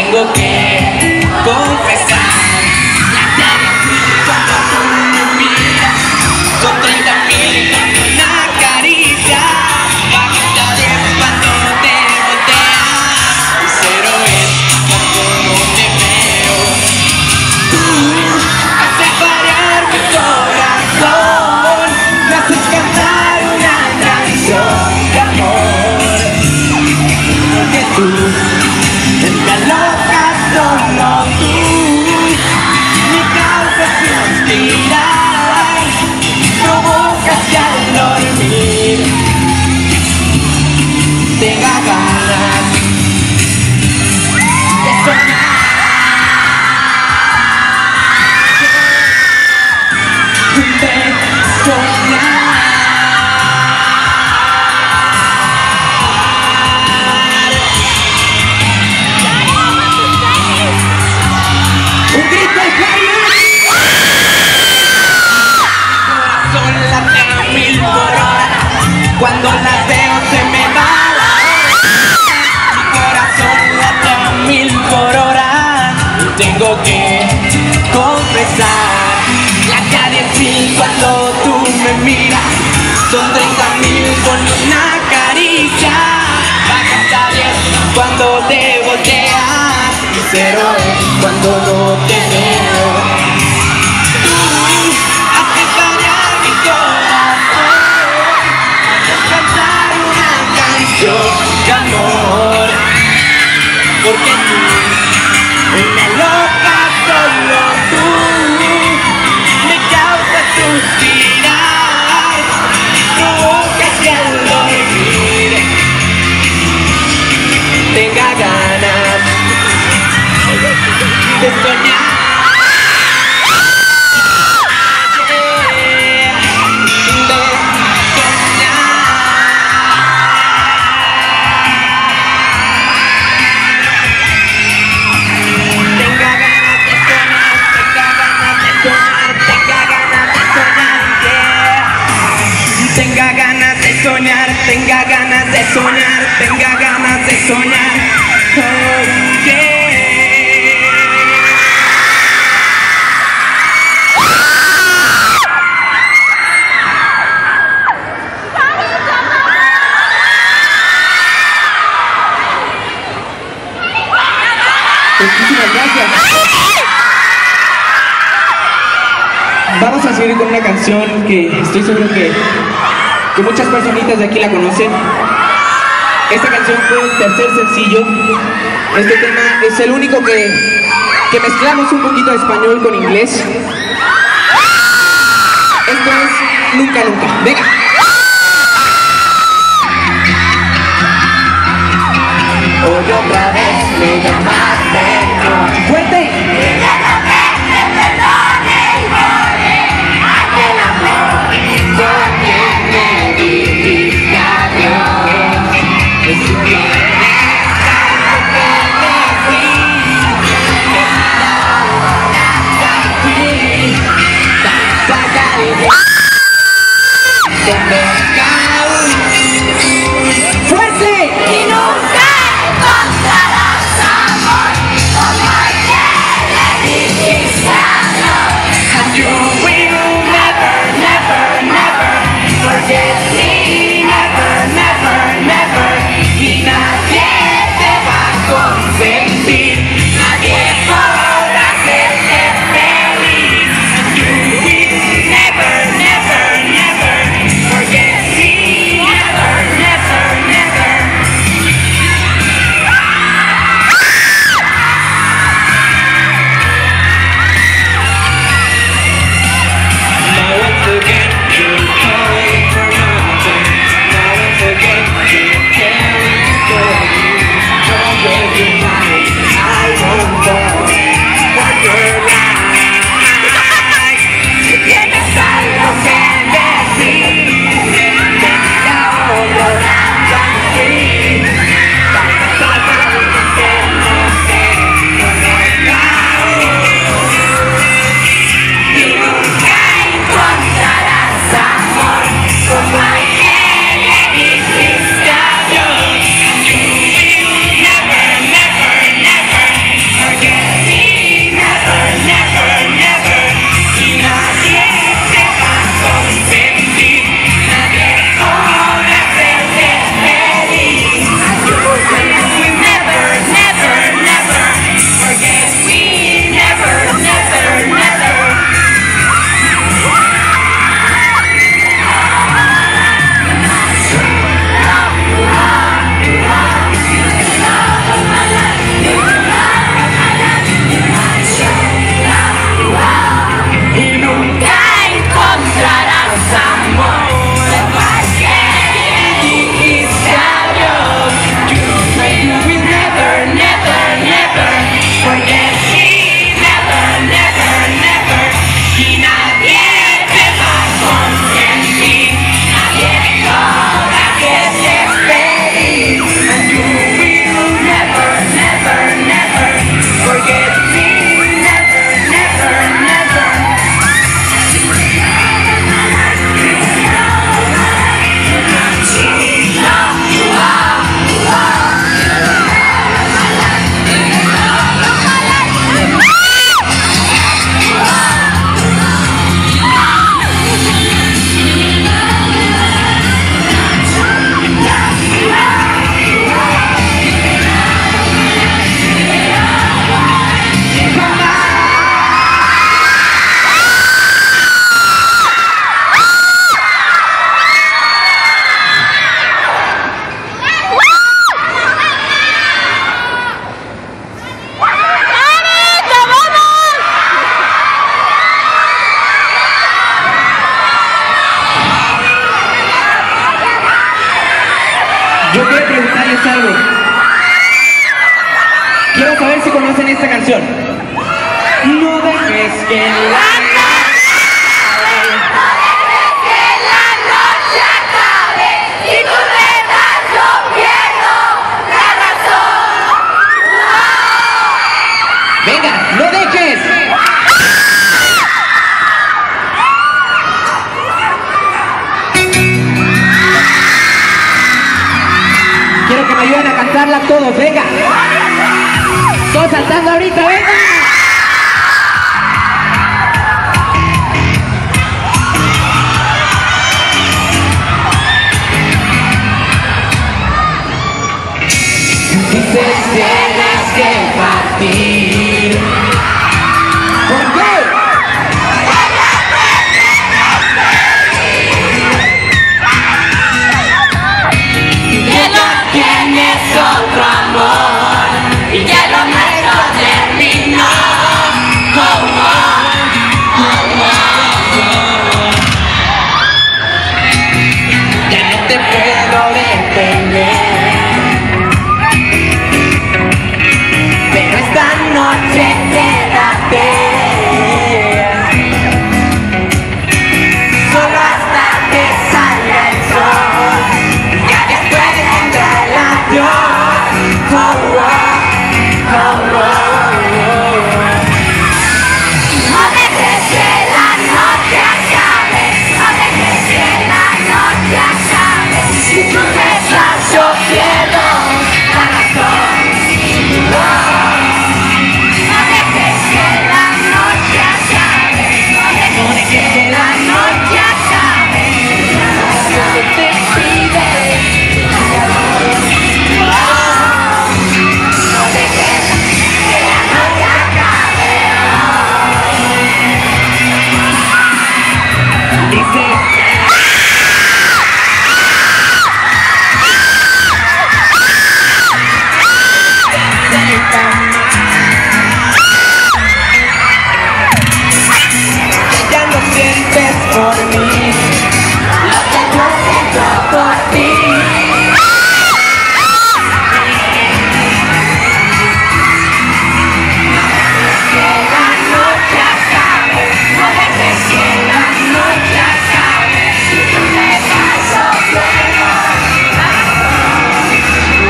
tengo que confesar. Cuando tú me miras, son 30.000 cuando una caricia, bajita 10 cuando te volteas, y 0 es cuando no te veo. Tú haces variar mi corazón, me haces cantar una canción de amor, porque tú me alocas solo tú. Mi causa es suspirar, provocas que al dormir tenga ganas de soñar. Un grito al playa. Corazón late a 1000 por hora, cuando las veo se me va la hora. Mi corazón late a 1000 por hora, y tengo que confesar. Late a 10.000 cuando tú me miras, son 30.000 con una caricia, baja hasta 10 cuando te volteas, y 0 es cuando no te veo. Tú haces fallar mi corazón, haces cantar una canción de amor, porque tú me alocas solo tú, me causas suspirar, provocas que al dormir tenga ganas de soñar. Tenga ganas de soñar, tenga ganas de soñar, tenga ganas de soñar, porque muchísimas gracias. Vamos a seguir con una canción que estoy seguro que muchas personitas de aquí la conocen. Esta canción fue el tercer sencillo. Este tema es el único que mezclamos un poquito de español con inglés. Esto es Nunca Nunca. Venga. Hoy otra vez me llamaste. ¡Fuerte! ¡Fuerte! Y nunca encontrarás amor como el que en esta canción. No dejes que la venga, no dejes. Quiero que me ayuden a cantarla todos, venga. Todos saltando ahorita, venga. Dices tienes que partir. ¿Por qué? Que no tienes otro amor y que lo nuestro terminó. Oh, oh, oh, oh. Ya no te puedo detener. Pero esta noche quédate, solo hasta que salga el sol. Ya después vendrá el adiós. Oh, oh, oh, oh, oh. No dejes que la noche acabe, no dejes que la noche acabe. Si tú me das, yo quiero la razón. No dejes que la noche acabe, no dejes que la noche acabe. No te pides, no dejes que la noche acabe. Dice. Ya no sientes por mí Lo que yo siento por ti. Que la noche acabe, no dejes que la noche acabe. Si tú me vas, yo quiero la razón.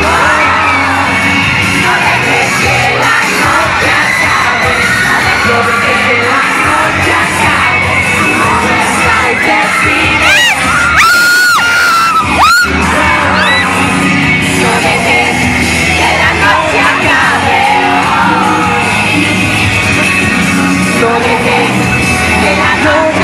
No dejes que la noche acabe, no dejes que la noche acabe. No me saltes, pide. No dejes que la noche acabe. No dejes que la noche